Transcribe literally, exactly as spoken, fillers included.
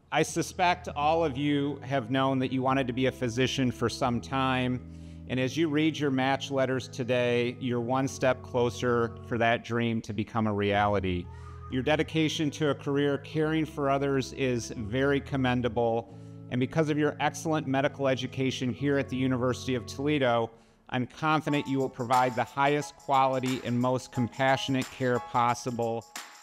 I suspect all of you have known that you wanted to be a physician for some time, and as you read your match letters today, you're one step closer for that dream to become a reality. Your dedication to a career caring for others is very commendable, and because of your excellent medical education here at the University of Toledo, I'm confident you will provide the highest quality and most compassionate care possible.